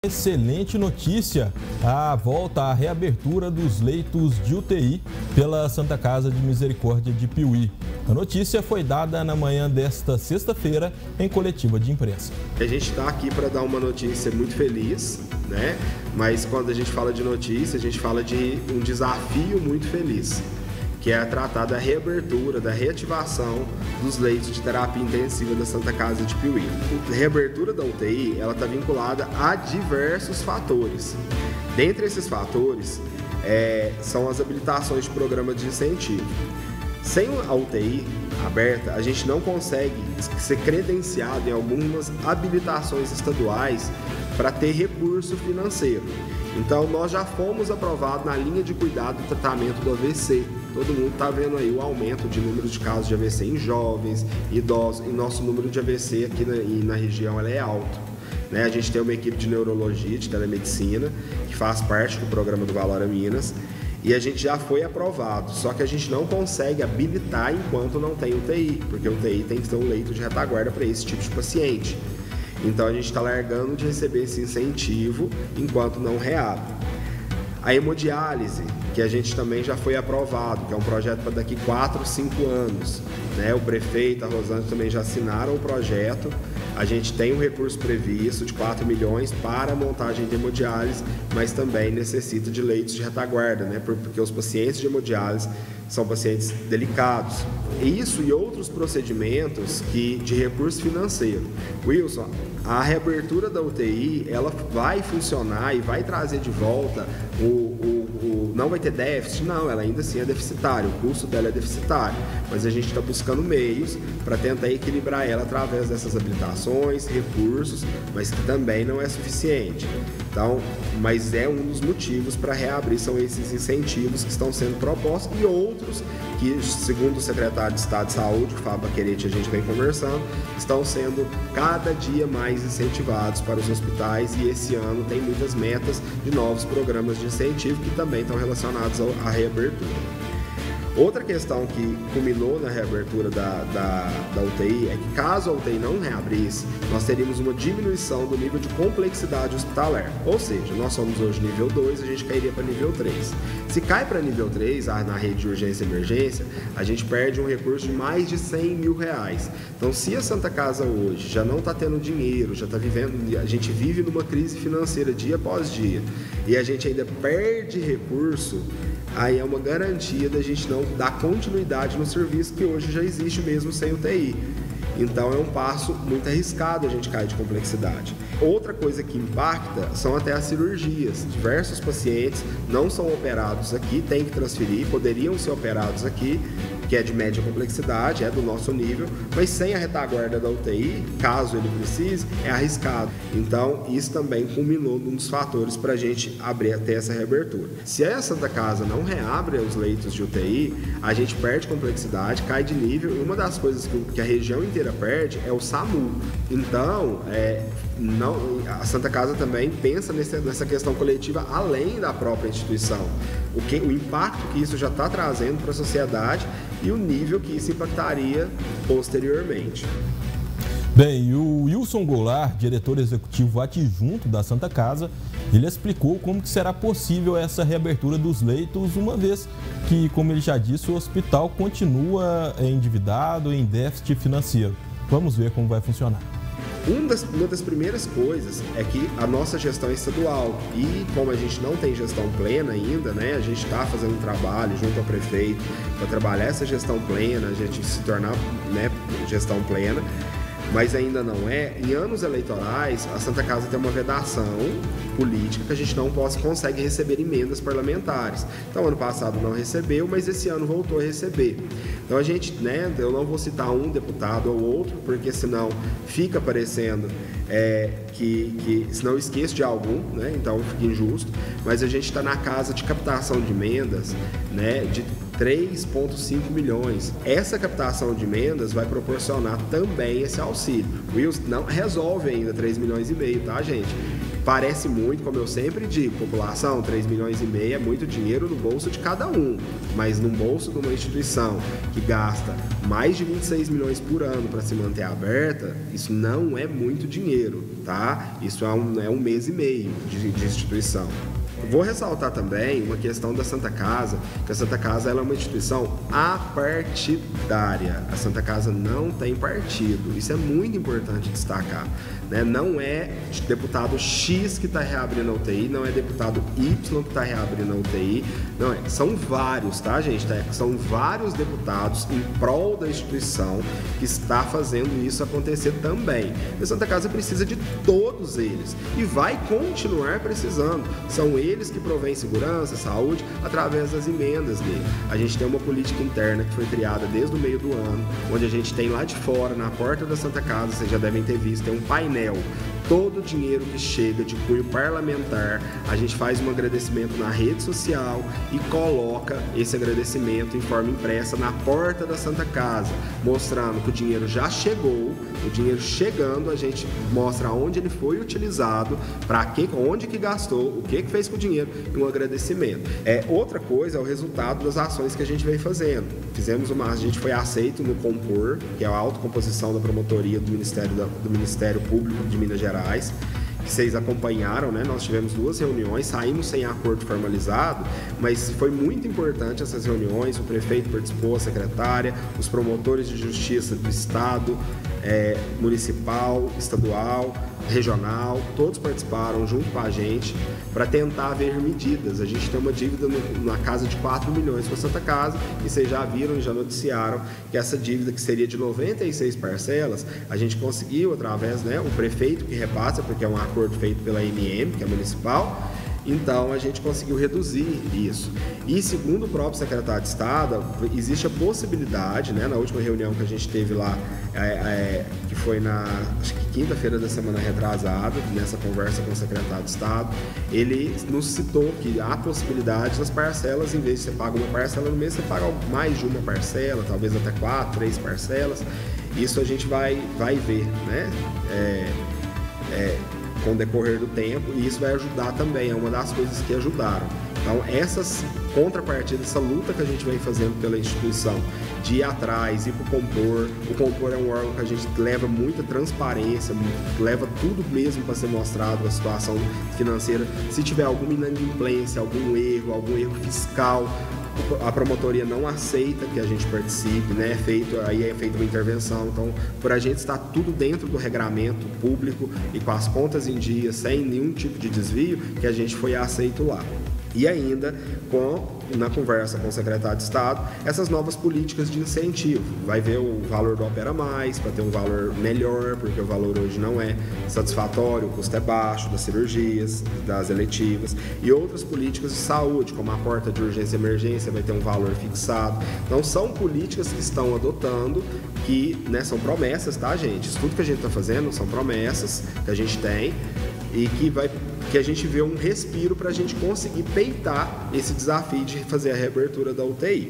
Excelente notícia, a volta à reabertura dos leitos de UTI pela Santa Casa de Misericórdia de Piuí. A notícia foi dada na manhã desta sexta-feira em coletiva de imprensa. A gente está aqui para dar uma notícia muito feliz, né? Mas quando a gente fala de notícia, a gente fala de um desafio muito feliz, que é tratar da reabertura, da reativação dos leitos de terapia intensiva da Santa Casa de Piuí. A reabertura da UTI, ela está vinculada a diversos fatores. Dentre esses fatores, são as habilitações de programa de incentivo. Sem a UTI aberta, a gente não consegue ser credenciado em algumas habilitações estaduais para ter recurso financeiro. Então, nós já fomos aprovados na linha de cuidado e tratamento do AVC. Todo mundo está vendo aí o aumento de número de casos de AVC em jovens, idosos, e nosso número de AVC aqui na região é alto. Né? A gente tem uma equipe de neurologia, de telemedicina, que faz parte do programa do Valora Minas, e a gente já foi aprovado, só que a gente não consegue habilitar enquanto não tem UTI, porque UTI tem que ter um leito de retaguarda para esse tipo de paciente. Então a gente está largando de receber esse incentivo enquanto não reabre. A hemodiálise, que a gente também já foi aprovado, que é um projeto para daqui 4, 5 anos. Né? O prefeito, a Rosângela também já assinaram o projeto. A gente tem um recurso previsto de 4 milhões para a montagem de hemodiálise, mas também necessita de leitos de retaguarda, né? Porque os pacientes de hemodiálise são pacientes delicados. Isso e outros procedimentos de recurso financeiro. Wilson, a reabertura da UTI, ela vai funcionar e vai trazer de volta não vai ter déficit? Não, ela ainda assim é deficitária, o custo dela é deficitário, mas a gente está buscando meios para tentar equilibrar ela através dessas habilitações, recursos, mas que também não é suficiente. Então, mas é um dos motivos para reabrir, são esses incentivos que estão sendo propostos e outros que, segundo o secretário de Estado de Saúde, o Fábio Baquerete, a gente vem conversando, estão sendo cada dia mais incentivados para os hospitais, e esse ano tem muitas metas de novos programas de incentivo que também estão relacionados à reabertura. Outra questão que culminou na reabertura da UTI é que, caso a UTI não reabrisse, nós teríamos uma diminuição do nível de complexidade hospitalar. Ou seja, nós somos hoje nível 2, a gente cairia para nível 3. Se cai para nível 3, na rede de urgência e emergência, a gente perde um recurso de mais de R$100 mil. Então, se a Santa Casa hoje já não está tendo dinheiro, já está vivendo, a gente vive numa crise financeira dia após dia, e a gente ainda perde recurso, aí é uma garantia da gente não dar continuidade no serviço que hoje já existe mesmo sem UTI. Então é um passo muito arriscado a gente cair de complexidade. Outra coisa que impacta são até as cirurgias. Diversos pacientes não são operados aqui, têm que transferir, poderiam ser operados aqui, que é de média complexidade, é do nosso nível, mas sem a retaguarda da UTI, caso ele precise, é arriscado. Então, isso também culminou num dos fatores para a gente abrir até essa reabertura. Se a Santa Casa não reabre os leitos de UTI, a gente perde complexidade, cai de nível, e uma das coisas que a região inteira perde é o SAMU. Então, a Santa Casa também pensa nessa questão coletiva além da própria instituição. O impacto que isso já está trazendo para a sociedade e o nível que isso impactaria posteriormente. Bem, o Wilson Goulart, diretor executivo adjunto da Santa Casa, ele explicou como que será possível essa reabertura dos leitos, uma vez que, como ele já disse, o hospital continua endividado, em déficit financeiro. Vamos ver como vai funcionar. Uma das primeiras coisas é que a nossa gestão é estadual, e como a gente não tem gestão plena ainda, né, a gente está fazendo um trabalho junto ao prefeito para trabalhar essa gestão plena, a gente se tornar, né, gestão plena, mas ainda não é. Em anos eleitorais, a Santa Casa tem uma vedação política que a gente não consegue receber emendas parlamentares. Então, ano passado não recebeu, mas esse ano voltou a receber. Então, a gente, né, eu não vou citar um deputado ou outro, porque senão fica parecendo senão eu esqueço de algum, né, então fica injusto, mas a gente está na casa de captação de emendas, né, de 3,5 milhões. Essa captação de emendas vai proporcionar também esse auxílio. O Wilson não resolve ainda 3,5 milhões, tá, gente? Parece muito, como eu sempre digo, população, 3 milhões e meio é muito dinheiro no bolso de cada um, mas no bolso de uma instituição que gasta mais de 26 milhões por ano para se manter aberta, isso não é muito dinheiro, tá? Isso é um mês e meio de instituição. Vou ressaltar também uma questão da Santa Casa, que a Santa Casa ela é uma instituição apartidária. A Santa Casa não tem partido, isso é muito importante destacar, né? Não é deputado X que está reabrindo a UTI, não é deputado Y que está reabrindo a UTI, não é. São vários, tá, gente? São vários deputados em prol da instituição que está fazendo isso acontecer também. A Santa Casa precisa de todos eles e vai continuar precisando. São eles que provêm segurança, saúde, através das emendas dele. A gente tem uma política interna que foi criada desde o meio do ano, onde a gente tem lá de fora, na porta da Santa Casa, vocês já devem ter visto, tem um painel. Todo o dinheiro que chega de cunho parlamentar, a gente faz um agradecimento na rede social e coloca esse agradecimento em forma impressa na porta da Santa Casa, mostrando que o dinheiro já chegou. O dinheiro chegando, a gente mostra onde ele foi utilizado, para que, onde que gastou, o que fez com o dinheiro e um agradecimento. Outra coisa é o resultado das ações que a gente vem fazendo. A gente foi aceito no Compor, que é a autocomposição da promotoria do Ministério Público de Minas Gerais, que vocês acompanharam, né? Nós tivemos 2 reuniões, saímos sem acordo formalizado, mas foi muito importante essas reuniões. O prefeito participou, a secretária, os promotores de justiça do estado, municipal, estadual, regional, todos participaram junto com a gente para tentar ver medidas. A gente tem uma dívida na casa de 4 milhões com a Santa Casa e vocês já viram e já noticiaram que essa dívida, que seria de 96 parcelas, a gente conseguiu através, né, o prefeito que repassa, porque é um acordo feito pela MM, que é municipal. Então, a gente conseguiu reduzir isso. E, segundo o próprio secretário de Estado, existe a possibilidade, né, na última reunião que a gente teve lá, que foi acho que quinta-feira da semana retrasada, nessa conversa com o secretário de Estado, ele nos citou que há possibilidade das parcelas, em vez de você pagar uma parcela no mês, você paga mais de uma parcela, talvez até 4, 3 parcelas. Isso a gente vai ver, né? Com o decorrer do tempo, e isso vai ajudar também, é uma das coisas que ajudaram. Então, essas contrapartidas, essa luta que a gente vem fazendo pela instituição, de ir atrás, ir para o Compor. O Compor é um órgão que a gente leva muita transparência, leva tudo mesmo para ser mostrado, a situação financeira. Se tiver alguma inadimplência, algum erro fiscal, a promotoria não aceita que a gente participe, né? É feita uma intervenção. Então, por a gente estar tudo dentro do regramento público e com as contas em dia, sem nenhum tipo de desvio, que a gente foi aceito lá. E ainda, na conversa com o secretário de Estado, essas novas políticas de incentivo. Vai ver o valor do Opera Mais, para ter um valor melhor, porque o valor hoje não é satisfatório, o custo é baixo das cirurgias, das eletivas, e outras políticas de saúde, como a porta de urgência e emergência, vai ter um valor fixado. Então, são políticas que estão adotando, que, né, são promessas, tá, gente? Isso tudo que a gente está fazendo são promessas que a gente tem e que a gente vê um respiro para a gente conseguir peitar esse desafio de fazer a reabertura da UTI.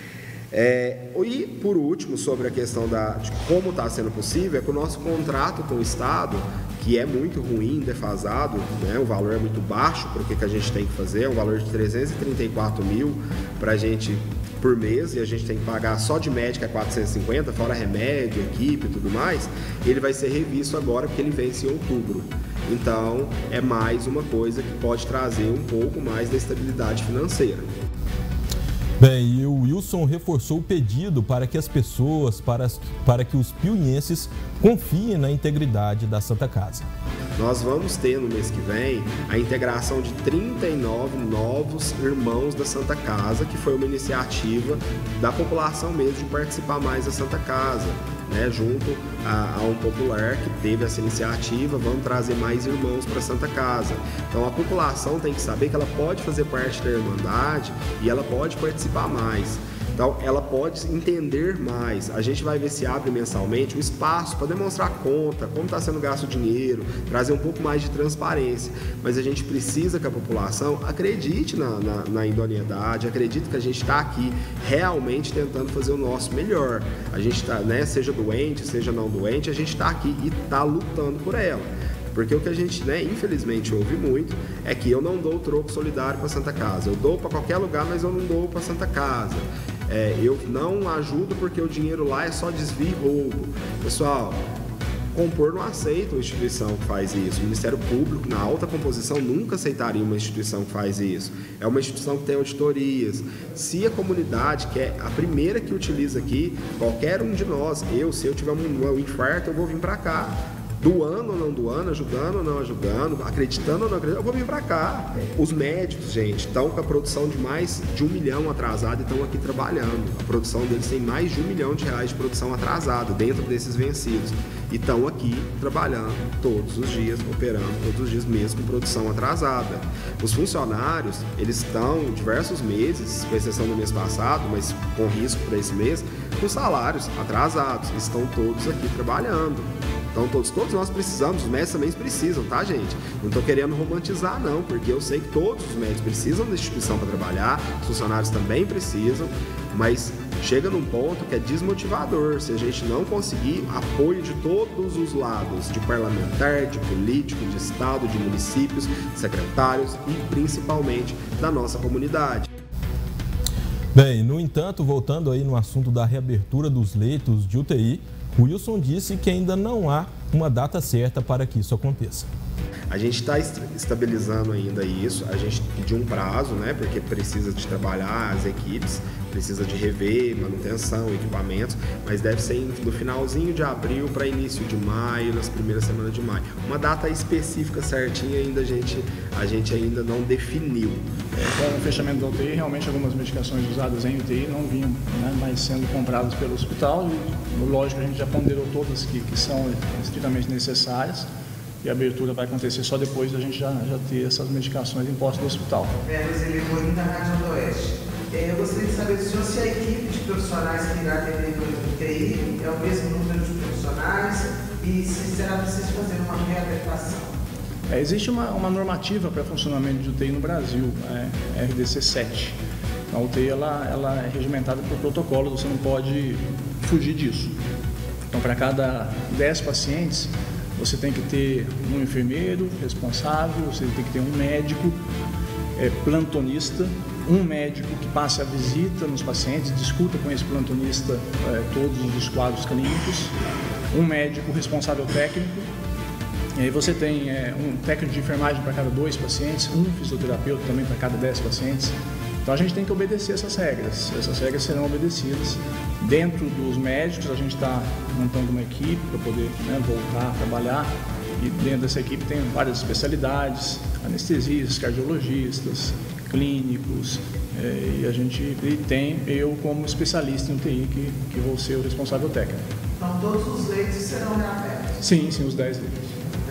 E, por último, sobre a questão de como está sendo possível, é que o nosso contrato com o Estado, que é muito ruim, defasado, né? O valor é muito baixo para o que a gente tem que fazer, é um valor de 334 mil para a gente por mês, e a gente tem que pagar só de médica 450, fora remédio, equipe e tudo mais. Ele vai ser revisto agora porque ele vence em outubro. Então, é mais uma coisa que pode trazer um pouco mais da estabilidade financeira. Bem, e o Wilson reforçou o pedido para que as pessoas, para que os piauienses confiem na integridade da Santa Casa. Nós vamos ter no mês que vem a integração de 39 novos irmãos da Santa Casa, que foi uma iniciativa da população mesmo de participar mais da Santa Casa, né? Junto a um popular que teve essa iniciativa, vamos trazer mais irmãos para a Santa Casa. Então a população tem que saber que ela pode fazer parte da Irmandade e ela pode participar mais. Então, ela pode entender mais. A gente vai ver se abre mensalmente o espaço para demonstrar a conta, como está sendo gasto o dinheiro, trazer um pouco mais de transparência. Mas a gente precisa que a população acredite na idoneidade, acredite que a gente está aqui realmente tentando fazer o nosso melhor. A gente está, né, seja doente, seja não doente, a gente está aqui e está lutando por ela. Porque o que a gente, né, infelizmente ouve muito é que eu não dou troco solidário para Santa Casa. Eu dou para qualquer lugar, mas eu não dou para Santa Casa. Eu não ajudo porque o dinheiro lá é só desvio e roubo. Pessoal, compor não aceita uma instituição que faz isso. O Ministério Público, na alta composição, nunca aceitaria uma instituição que faz isso. É uma instituição que tem auditorias. Se a comunidade, que é a primeira que utiliza aqui, qualquer um de nós, se eu tiver um infarto, eu vou vir para cá. Doando ou não doando, ajudando ou não ajudando, acreditando ou não acreditando, eu vou vir para cá. Os médicos, gente, estão com a produção de mais de 1 milhão atrasada e estão aqui trabalhando. A produção deles tem mais de R$1 milhão de produção atrasada dentro desses vencidos. E estão aqui trabalhando todos os dias, operando todos os dias mesmo com produção atrasada. Os funcionários, eles estão diversos meses, com exceção do mês passado, mas com risco para esse mês, com salários atrasados. Estão todos aqui trabalhando. Então todos nós precisamos, os médicos também precisam, tá, gente? Não estou querendo romantizar, não, porque eu sei que todos os médicos precisam da instituição para trabalhar, os funcionários também precisam, mas chega num ponto que é desmotivador se a gente não conseguir apoio de todos os lados, de parlamentar, de político, de estado, de municípios, secretários e principalmente da nossa comunidade. Bem, no entanto, voltando aí no assunto da reabertura dos leitos de UTI, o Wilson disse que ainda não há uma data certa para que isso aconteça. A gente está estabilizando ainda isso, a gente pediu um prazo, né, porque precisa de trabalhar as equipes, precisa de rever, manutenção, equipamentos, mas deve ser do finalzinho de abril para início de maio, nas primeiras semanas de maio. Uma data específica certinha ainda a gente ainda não definiu. Com o fechamento da UTI, realmente algumas medicações usadas em UTI não vinham, né, mais sendo compradas pelo hospital e, lógico, a gente já ponderou todas que são estritamente necessárias. E a abertura vai acontecer só depois da gente já ter essas medicações impostas no hospital. Roseli Morim, da Rádio Noroeste. Eu gostaria de saber se a equipe de profissionais que irá ter abertura do UTI é o mesmo número de profissionais e se será preciso fazer uma readaptação. Existe uma normativa para funcionamento de UTI no Brasil, a RDC 7. A UTI ela é regimentada por protocolo, você não pode fugir disso. Então, para cada 10 pacientes, você tem que ter um enfermeiro responsável, você tem que ter um médico plantonista, um médico que passe a visita nos pacientes, discuta com esse plantonista todos os quadros clínicos, um médico responsável técnico, e aí você tem um técnico de enfermagem para cada 2 pacientes, um fisioterapeuta também para cada 10 pacientes. Então a gente tem que obedecer essas regras serão obedecidas. Dentro dos médicos a gente está montando uma equipe para poder voltar a trabalhar e dentro dessa equipe tem várias especialidades, anestesistas, cardiologistas, clínicos e a gente tem eu como especialista em UTI que vou ser o responsável técnico. Então todos os leitos serão reabertos? Sim, os 10 leitos.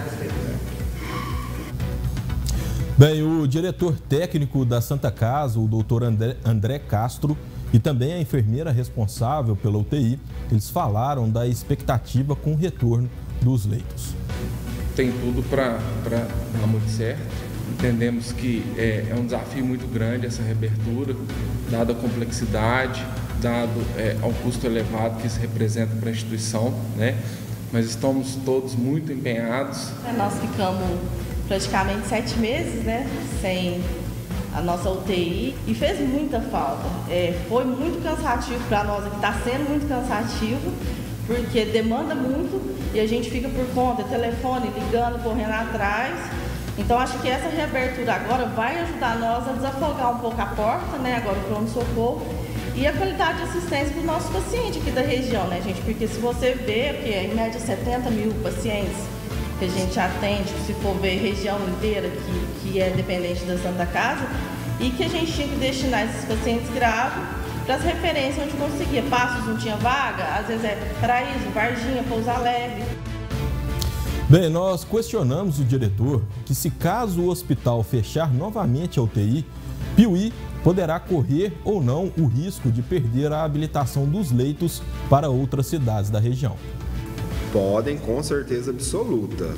Bem, o diretor técnico da Santa Casa, o doutor André Castro, e também a enfermeira responsável pela UTI, eles falaram da expectativa com o retorno dos leitos. Tem tudo para dar muito certo. Entendemos que é um desafio muito grande essa reabertura, dada a complexidade, dado ao custo elevado que isso representa para a instituição, né? Mas estamos todos muito empenhados. Nós ficamos praticamente 7 meses, né, sem a nossa UTI e fez muita falta. Foi muito cansativo para nós aqui, está sendo muito cansativo, porque demanda muito e a gente fica por conta, telefone, ligando, correndo atrás. Então acho que essa reabertura agora vai ajudar nós a desafogar um pouco a porta, né, agora o pronto-socorro, e a qualidade de assistência para os nossos pacientes aqui da região, né, gente? Porque se você vê que em média 70 mil pacientes que a gente atende, se for ver região inteira que é dependente da Santa Casa, e que a gente tinha que destinar esses pacientes graves para as referências onde conseguia. Passos não tinha vaga, às vezes Paraíso, Varginha, Pouso Alegre. Bem, nós questionamos o diretor que se caso o hospital fechar novamente a UTI, Piuí poderá correr ou não o risco de perder a habilitação dos leitos para outras cidades da região. Podem, com certeza absoluta.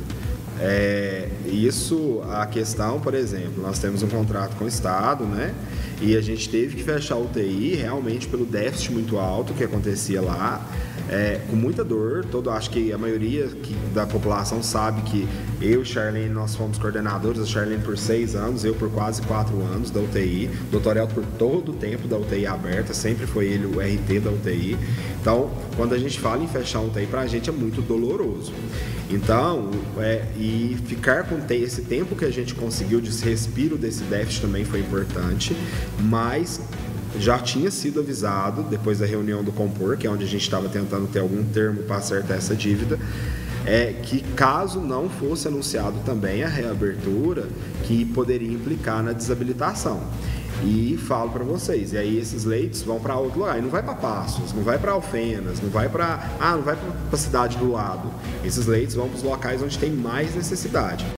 Isso, a questão, por exemplo, nós temos um contrato com o Estado, né? E a gente teve que fechar a UTI realmente pelo déficit muito alto que acontecia lá. com muita dor. Acho que a maioria da população sabe que eu e Charlene, nós fomos coordenadores, a Charlene por 6 anos, eu por quase 4 anos da UTI, Dr. Elton por todo o tempo da UTI aberta, sempre foi ele o RT da UTI. Então, quando a gente fala em fechar UTI, pra gente é muito doloroso. Então, e ficar com esse tempo que a gente conseguiu de respiro desse déficit também foi importante, mas já tinha sido avisado, depois da reunião do Compor, que é onde a gente estava tentando ter algum termo para acertar essa dívida, que caso não fosse anunciado também a reabertura, que poderia implicar na desabilitação. E falo para vocês, e aí esses leitos vão para outro lugar, e não vai para Passos, não vai para Alfenas, não vai para a cidade do lado. Esses leitos vão para os locais onde tem mais necessidade.